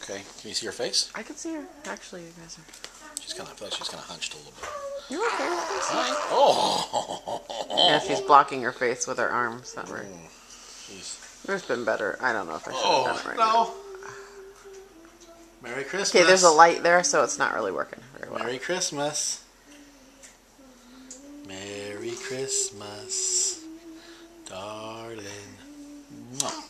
Okay. Can you see her face? I can see her. Actually, you guys are. She's kind of. I feel like she's kind of hunched a little bit. You're okay. Hi. Oh. Yeah, she's blocking her face with her arms. That way. Jeez. There's been better. I don't know if I should have done it right now. No. Merry Christmas. Okay, there's a light there, so it's not really working very well. Merry Christmas. Merry Christmas, darling. Mwah.